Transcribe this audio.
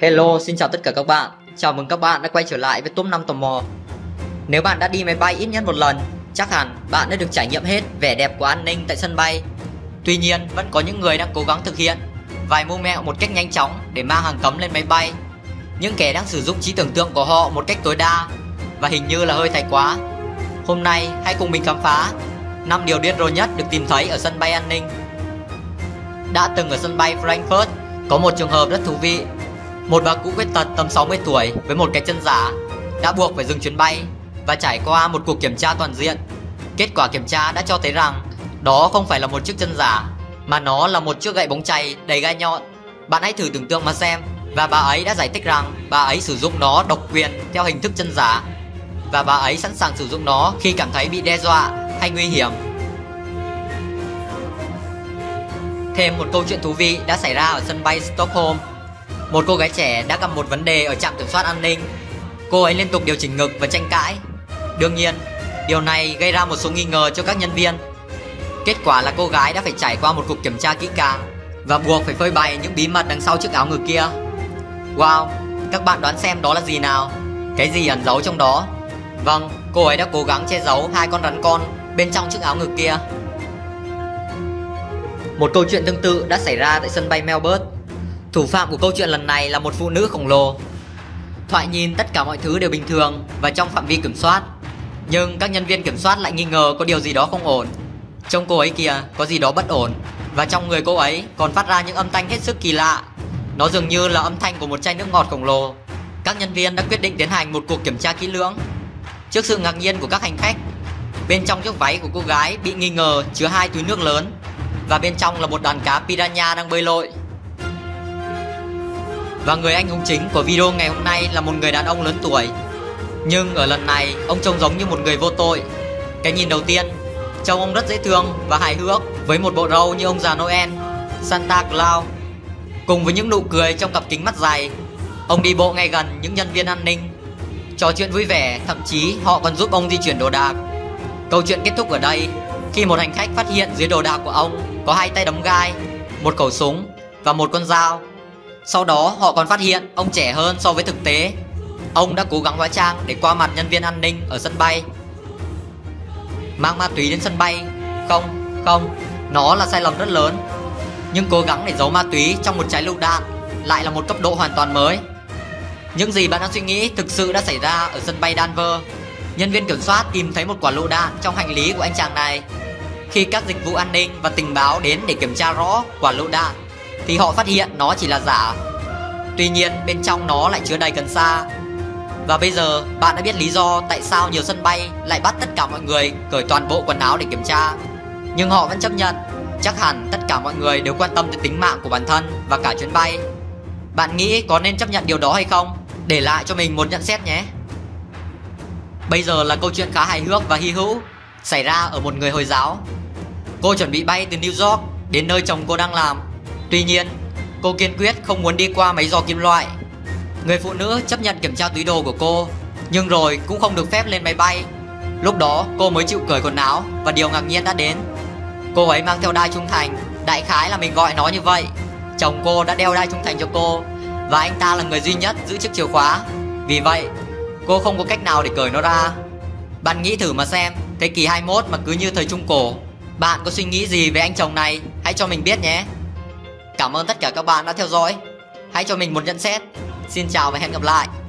Hello, xin chào tất cả các bạn. Chào mừng các bạn đã quay trở lại với top 5 tò mò. Nếu bạn đã đi máy bay ít nhất một lần, chắc hẳn bạn đã được trải nghiệm hết vẻ đẹp của an ninh tại sân bay. Tuy nhiên, vẫn có những người đang cố gắng thực hiện vài mưu mẹo một cách nhanh chóng để mang hàng cấm lên máy bay. Những kẻ đang sử dụng trí tưởng tượng của họ một cách tối đa và hình như là hơi thái quá. Hôm nay, hãy cùng mình khám phá 5 điều điên rồ nhất được tìm thấy ở sân bay an ninh. Đã từng ở sân bay Frankfurt, có một trường hợp rất thú vị. Một bà cụ khuyết tật tầm 60 tuổi với một cái chân giả đã buộc phải dừng chuyến bay và trải qua một cuộc kiểm tra toàn diện. Kết quả kiểm tra đã cho thấy rằng đó không phải là một chiếc chân giả, mà nó là một chiếc gậy bóng chày đầy gai nhọn. Bạn hãy thử tưởng tượng mà xem. Và bà ấy đã giải thích rằng bà ấy sử dụng nó độc quyền theo hình thức chân giả, và bà ấy sẵn sàng sử dụng nó khi cảm thấy bị đe dọa hay nguy hiểm. Thêm một câu chuyện thú vị đã xảy ra ở sân bay Stockholm. Một cô gái trẻ đã gặp một vấn đề ở trạm kiểm soát an ninh. Cô ấy liên tục điều chỉnh ngực và tranh cãi. Đương nhiên, điều này gây ra một số nghi ngờ cho các nhân viên. Kết quả là cô gái đã phải trải qua một cuộc kiểm tra kỹ càng và buộc phải phơi bày những bí mật đằng sau chiếc áo ngực kia. Wow, các bạn đoán xem đó là gì nào? Cái gì ẩn giấu trong đó? Vâng, cô ấy đã cố gắng che giấu 2 con rắn con bên trong chiếc áo ngực kia. Một câu chuyện tương tự đã xảy ra tại sân bay Melbourne. Thủ phạm của câu chuyện lần này là một phụ nữ khổng lồ. Thoại nhìn tất cả mọi thứ đều bình thường và trong phạm vi kiểm soát, nhưng các nhân viên kiểm soát lại nghi ngờ có điều gì đó không ổn. Trông cô ấy kìa, có gì đó bất ổn. Và trong người cô ấy còn phát ra những âm thanh hết sức kỳ lạ. Nó dường như là âm thanh của một chai nước ngọt khổng lồ. Các nhân viên đã quyết định tiến hành một cuộc kiểm tra kỹ lưỡng. Trước sự ngạc nhiên của các hành khách, bên trong chiếc váy của cô gái bị nghi ngờ chứa 2 túi nước lớn, và bên trong là một đàn cá piranha đang bơi lội. Và người anh hùng chính của video ngày hôm nay là một người đàn ông lớn tuổi. Nhưng ở lần này, ông trông giống như một người vô tội. Cái nhìn đầu tiên, trông ông rất dễ thương và hài hước, với một bộ râu như ông già Noel, Santa Claus. Cùng với những nụ cười trong cặp kính mắt dài, ông đi bộ ngay gần những nhân viên an ninh, trò chuyện vui vẻ, thậm chí họ còn giúp ông di chuyển đồ đạc. Câu chuyện kết thúc ở đây khi một hành khách phát hiện dưới đồ đạc của ông có 2 tay đấm gai, một khẩu súng và một con dao. Sau đó họ còn phát hiện ông trẻ hơn so với thực tế. Ông đã cố gắng hóa trang để qua mặt nhân viên an ninh ở sân bay. Mang ma túy đến sân bay? Không, nó là sai lầm rất lớn. Nhưng cố gắng để giấu ma túy trong một trái lựu đạn lại là một cấp độ hoàn toàn mới. Những gì bạn đang suy nghĩ thực sự đã xảy ra ở sân bay Denver. Nhân viên kiểm soát tìm thấy một quả lựu đạn trong hành lý của anh chàng này. Khi các dịch vụ an ninh và tình báo đến để kiểm tra rõ quả lựu đạn thì họ phát hiện nó chỉ là giả. Tuy nhiên bên trong nó lại chứa đầy cần sa. Và bây giờ bạn đã biết lý do tại sao nhiều sân bay lại bắt tất cả mọi người cởi toàn bộ quần áo để kiểm tra. Nhưng họ vẫn chấp nhận. Chắc hẳn tất cả mọi người đều quan tâm tới tính mạng của bản thân và cả chuyến bay. Bạn nghĩ có nên chấp nhận điều đó hay không? Để lại cho mình một nhận xét nhé. Bây giờ là câu chuyện khá hài hước và hy hữu xảy ra ở một người Hồi giáo. Cô chuẩn bị bay từ New York đến nơi chồng cô đang làm. Tuy nhiên, cô kiên quyết không muốn đi qua máy giò kim loại. Người phụ nữ chấp nhận kiểm tra túi đồ của cô, nhưng rồi cũng không được phép lên máy bay. Lúc đó cô mới chịu cởi quần áo và điều ngạc nhiên đã đến. Cô ấy mang theo đai trung thành, đại khái là mình gọi nó như vậy. Chồng cô đã đeo đai trung thành cho cô, và anh ta là người duy nhất giữ chiếc chìa khóa. Vì vậy, cô không có cách nào để cởi nó ra. Bạn nghĩ thử mà xem, thế kỷ 21 mà cứ như thời Trung Cổ. Bạn có suy nghĩ gì về anh chồng này? Hãy cho mình biết nhé. Cảm ơn tất cả các bạn đã theo dõi. Hãy cho mình một nhận xét. Xin chào và hẹn gặp lại.